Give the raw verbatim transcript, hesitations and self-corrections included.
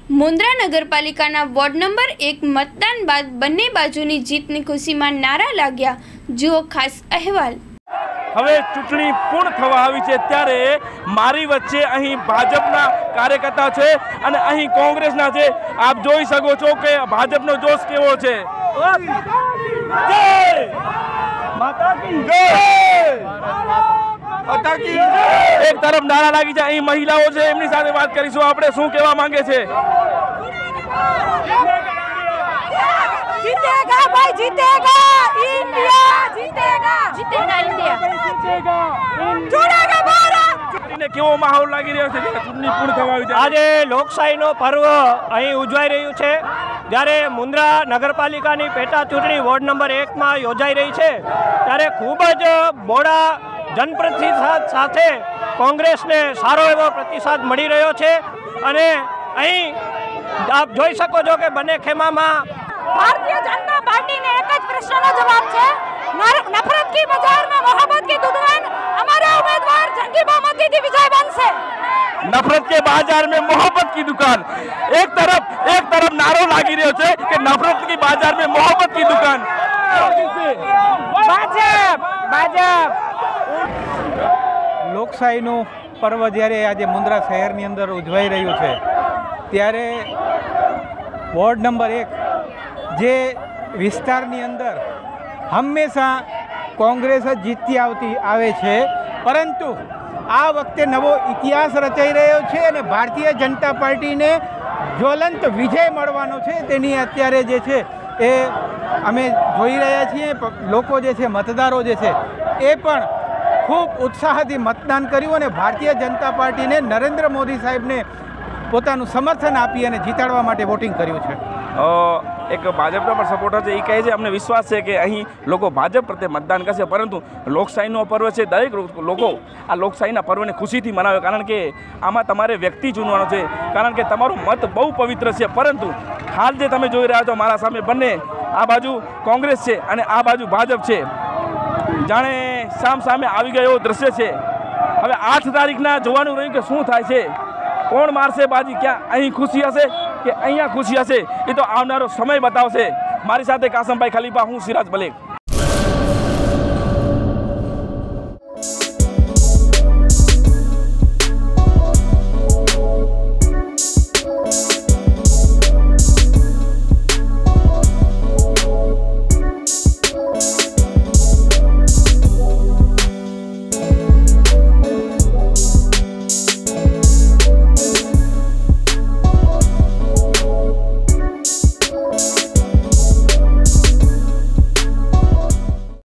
Mundra नगरपालिकाना ward number एक मतदान बाद बंने बाजुनी जीतनी खुशी में नारा लाग्या। जुओ खास अहेवाल। હવે ચૂંટણી પૂર્ણ થવા આવી છે ત્યારે મારી વચ્ચે અહીં ભાજપના કાર્યકર્તા છે અને અહીં કોંગ્રેસના છે। આપ જોઈ શકો છો કે ભાજપનો જોશ કેવો છે। જય માતા કી જય, માતા કી જય। એક તરફ નારા લાગી છે, અહીં મહિલાઓ છે, એમની સાથે વાત કરીશું। આપણે શું કહેવા માંગે છે? जीतेगा भाई, जीतेगा इंडिया, जीतेगा जीतेगा इंडिया, जीतेगा जुड़ेगा भारत। ने केवो माहौल लागी રહ્યો છે કે ચૂંટણી પૂર્ણ થવા આવી છે? આજે લોકશાહીનો પર્વ અહીં ઉજવાઈ રહ્યું છે। જ્યારે મુન્દ્રા નગરપાલિકાની પેટા ચૂંટણી વોર્ડ નંબર એકમાં યોજાઈ રહી છે ત્યારે ખૂબ જ બોડા જનપ્રતિસાદ સાથે કોંગ્રેસને સારો એવો પ્રતિસાદ મળી રહ્યો છે અને અહીં આપ જોઈ શકો છો કે બંને ખેમામાં भारतीय जनता पार्टी ने एक જ પ્રશ્નનો જવાબ છે, नफरत की बाजार में मोहब्बत की दुकान। हमारा उम्मीदवार जंगी बहुमती से विजय बनसे। नफरत के बाजार में मोहब्बत की दुकान। एक तरफ एक तरफ नारो लागी રહ્યો છે કે नफरत की बाजार में मोहब्बत की दुकान। भाजप भाजप લોકશાહીનું પર્વ જ્યારે આજે મુન્દ્રા શહેરની અંદર ઉજવાઈ રહ્યું છે ત્યારે વોર્ડ નંબર એક જે વિસ્તારની અંદર હંમેશા કોંગ્રેસ જ જીતતી આવતી આવે છે, પરંતુ આ વખતે નવો ઇતિહાસ રચાઈ રહ્યો છે અને ભારતીય જનતા પાર્ટીને જ્વલંત વિજય મળવાનો છે તેની અત્યારે જે છે એ અમે જોઈ રહ્યા છીએ। લોકો જે છે, મતદારો જે છે એ પણ ખૂબ ઉત્સાહથી મતદાન કર્યું અને ભારતીય જનતા પાર્ટીને નરેન્દ્ર મોદી સાહેબને પોતાનું સમર્થન આપી અને જીતાડવા માટે વોટિંગ કર્યું છે। એક ભાજપના પણ સપોર્ટર છે, એ કહે છે અમને વિશ્વાસ છે કે અહીં લોકો ભાજપ પ્રત્યે મતદાન કરશે, પરંતુ લોકશાહીનો પર્વ છે, દરેક લોકો આ લોકશાહીના પર્વને ખુશીથી મનાવે, કારણ કે આમાં તમારે વ્યક્તિ ચૂનવાનો છે, કારણ કે તમારો મત બહુ પવિત્ર છે। પરંતુ હાલ જે તમે જોઈ રહ્યા છો મારા સામે બંને, આ બાજુ કોંગ્રેસ છે અને આ બાજુ ભાજપ છે, જાણે સામ સામે આવી ગયો દ્રશ્ય છે। હવે આઠ તારીખના જોવાનું રહ્યું કે શું થાય છે, કોણ મારશે બાજી, ક્યાં અહીં ખુશી હશે કે અહીંયા ખુશી હશે, એ તો આવનારો સમય બતાવશે। મારી સાથે કાસમભાઈ ખલીફા, હું સિરાજ મલિક।